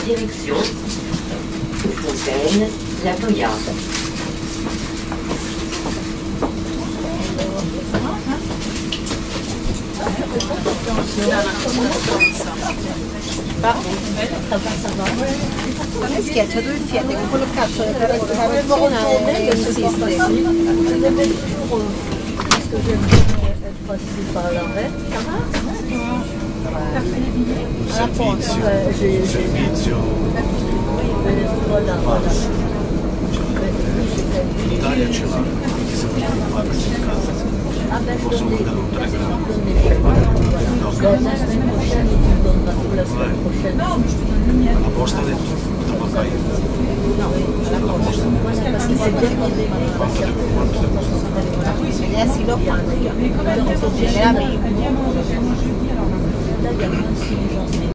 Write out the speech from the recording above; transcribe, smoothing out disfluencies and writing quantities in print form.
Direction Fontaine, La Toyade. Non è schiaccia, tu il fiato con quello cazzo per razionare non esiste. Servizio fax. In Italia ce l'ha, perché se non un fax in casa posso mandare un telegramma. La posta ha detto, da bancaia. No, alla posta. Perché se quanto devo si lo fanno io.